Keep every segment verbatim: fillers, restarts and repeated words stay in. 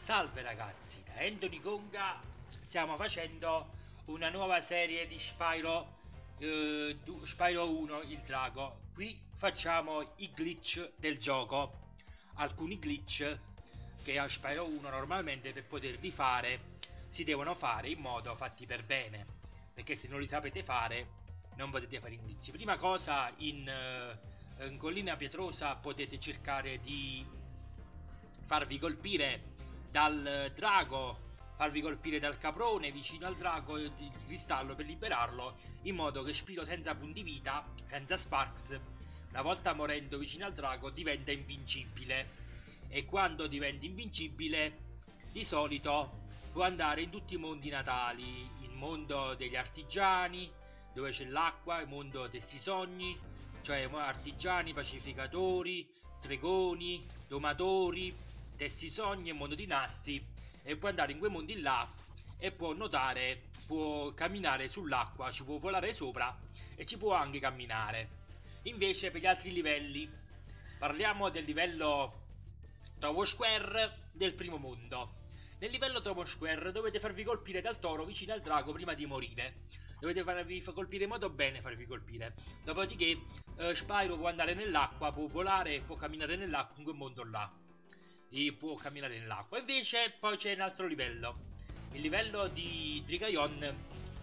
Salve ragazzi, da Anthony Conga stiamo facendo una nuova serie di Spyro, eh, Spyro uno, il drago. Qui facciamo i glitch del gioco, alcuni glitch che a Spyro uno normalmente per poterli fare si devono fare in modo fatti per bene, perché se non li sapete fare non potete fare i glitch. Prima cosa, in, uh, in Collina Pietrosa potete cercare di farvi colpire dal drago, farvi colpire dal caprone vicino al drago di cristallo per liberarlo, in modo che Spyro senza punti vita, senza Sparks, una volta morendo vicino al drago diventa invincibile. E quando diventa invincibile di solito può andare in tutti i mondi natali, il mondo degli artigiani dove c'è l'acqua, il mondo dei sogni, cioè artigiani, pacificatori, stregoni, domatori, tessisogni e mondo di nasti, e può andare in quei mondi là e può nuotare, può camminare sull'acqua, ci può volare sopra e ci può anche camminare. Invece per gli altri livelli parliamo del livello Tower Square del primo mondo. Nel livello Tower Square dovete farvi colpire dal toro vicino al drago prima di morire. Dovete farvi colpire in modo bene, farvi colpire. Dopodiché eh, Spyro può andare nell'acqua, può volare, può camminare nell'acqua in quel mondo là. E può camminare nell'acqua. Invece poi c'è un altro livello, il livello di Drigaion.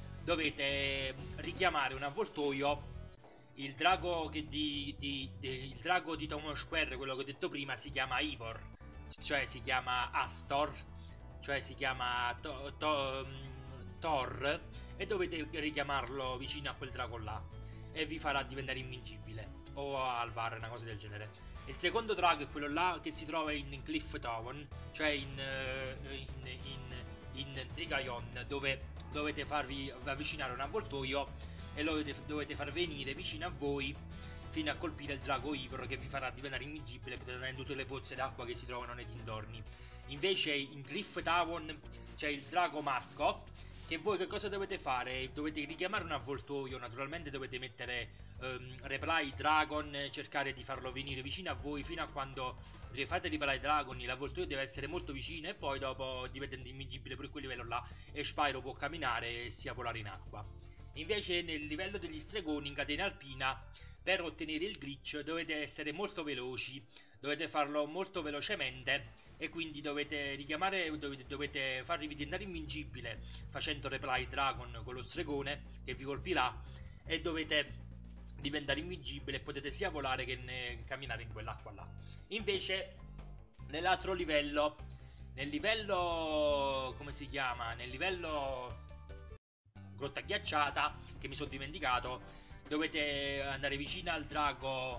Dovete richiamare un avvoltoio. Il drago che di, di, di il drago di Tower Square, quello che ho detto prima, si chiama Ivor, cioè si chiama Astor, cioè si chiama to, to, Thor, e dovete richiamarlo vicino a quel drago là e vi farà diventare invincibile, o Alvar, una cosa del genere. Il secondo drago è quello là che si trova in Cliff Town, cioè in, in, in, in Drigaion, dove dovete farvi avvicinare un avvoltoio e lo dovete, dovete far venire vicino a voi fino a colpire il drago Ivor, che vi farà diventare invincibile. Potete andare in tutte le pozze d'acqua che si trovano nei dintorni. Invece in Cliff Town c'è il drago Marco, che voi che cosa dovete fare? Dovete richiamare un avvoltoio, naturalmente dovete mettere um, Reply Dragon, cercare di farlo venire vicino a voi fino a quando fate Reply Dragon, l'avvoltoio deve essere molto vicino e poi dopo diventa invincibile per quel livello là e Spyro può camminare e sia volare in acqua. Invece nel livello degli stregoni in catena alpina, per ottenere il glitch dovete essere molto veloci, dovete farlo molto velocemente e quindi dovete richiamare, dovete, dovete farvi diventare invincibile facendo Reply Dragon con lo stregone che vi colpirà, e dovete diventare invincibile e potete sia volare che ne, camminare in quell'acqua là. Invece nell'altro livello, nel livello come si chiama? Nel livello grotta ghiacciata, che mi sono dimenticato, dovete andare vicino al drago,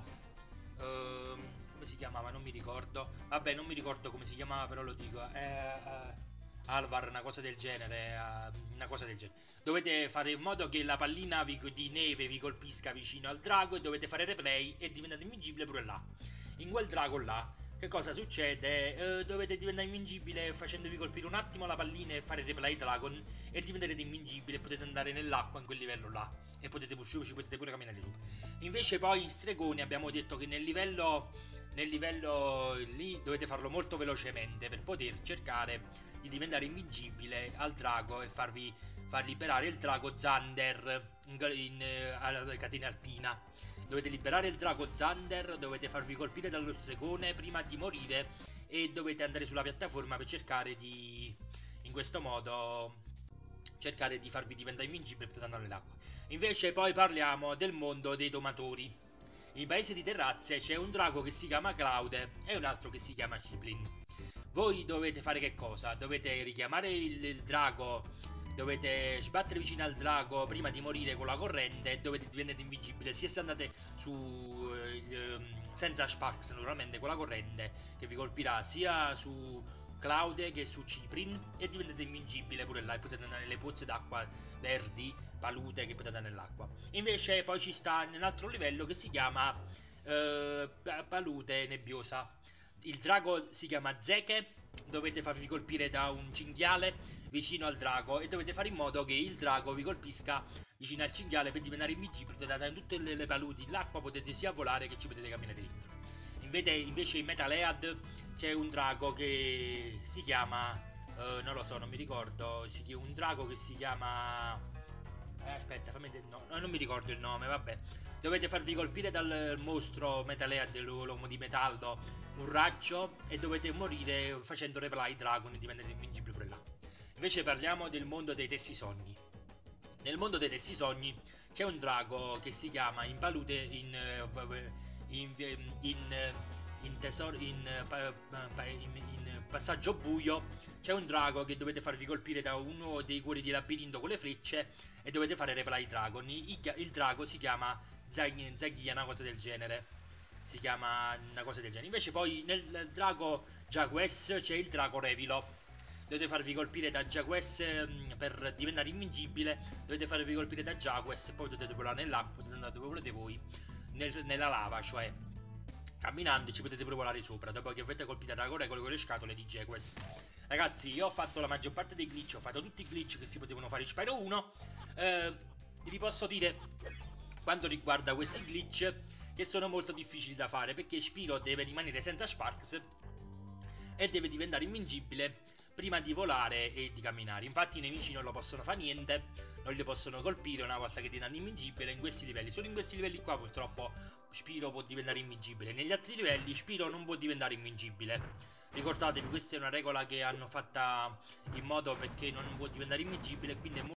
ehm, come si chiamava? Non mi ricordo. Vabbè, non mi ricordo come si chiamava, però lo dico. Eh, eh, Alvar, una cosa del genere. Eh, una cosa del genere. Dovete fare in modo che la pallina vi, di neve vi colpisca vicino al drago e dovete fare replay e diventate invincibile pure là. In quel drago là, che cosa succede? Eh, dovete diventare invincibile facendovi colpire un attimo la pallina e fare Replay Dragon e diventerete invincibile e potete andare nell'acqua in quel livello là e potete, ci potete pure camminare sopra. Invece poi gli stregoni abbiamo detto che nel livello, nel livello lì dovete farlo molto velocemente per poter cercare di diventare invincibile al drago e farvi far liberare il drago Zander in, in, in uh, catena alpina. Dovete liberare il drago Zander, dovete farvi colpire dallo stregone prima di morire e dovete andare sulla piattaforma per cercare di, in questo modo, cercare di farvi diventare invincibile per andare nell'acqua. Invece poi parliamo del mondo dei domatori. In paese di terrazze c'è un drago che si chiama Claude e un altro che si chiama Ciplin. Voi dovete fare che cosa? Dovete richiamare il, il drago, dovete sbattere vicino al drago prima di morire con la corrente e dovete diventare invincibile sia se andate su eh, senza Sparks, naturalmente con la corrente che vi colpirà sia su Claude che su Ciprin, e diventate invincibile pure là e potete andare nelle pozze d'acqua verdi, palute, che potete andare nell'acqua. Invece poi ci sta un altro livello che si chiama eh, palute nebbiosa. Il drago si chiama Zeke, dovete farvi colpire da un cinghiale vicino al drago e dovete fare in modo che il drago vi colpisca vicino al cinghiale per diventare invincibile. Potete andare in tutte le, le paludi, l'acqua potete sia volare che ci potete camminare dentro. vede invece in Metal Head c'è un drago che si chiama, uh, non lo so, non mi ricordo, si chiama un drago che si chiama, eh, aspetta, fammi de- no, non mi ricordo il nome, vabbè. Dovete farvi colpire dal mostro Metal Head, l'uomo di metallo, un raggio, e dovete morire facendo Reply Dragon e diventare invincibili pure là. Invece parliamo del mondo dei Tessisogni. Nel mondo dei Tessisogni c'è un drago che si chiama in palude in in, in, in, tesoro, in, in, in passaggio buio. C'è un drago che dovete farvi colpire da uno dei cuori di labirinto con le frecce e dovete fare Reply Dragon. Il, il drago si chiama Zaghia, una cosa del genere. Si chiama una cosa del genere. Invece poi nel drago Jagues c'è il drago Revilo. Dovete farvi colpire da Jagues per diventare invincibile. Dovete farvi colpire da Jagues e poi potete volare nell'acqua, potete andare dove volete voi, nel, nella lava, cioè camminando ci potete pure volare sopra dopo che avete colpito da Dragore con le scatole di Jagues. Ragazzi, io ho fatto la maggior parte dei glitch, ho fatto tutti i glitch che si potevano fare in Spyro uno. eh, Vi posso dire, quanto riguarda questi glitch, che sono molto difficili da fare, perché Spyro deve rimanere senza Sparks e deve diventare invincibile prima di volare e di camminare. Infatti i nemici non lo possono fare niente, non li possono colpire una volta che diventano invincibile in questi livelli. Solo in questi livelli qua purtroppo Spyro può diventare invincibile. Negli altri livelli Spyro non può diventare invincibile. Ricordatevi, questa è una regola che hanno fatta in modo perché non può diventare invincibile, quindi è molto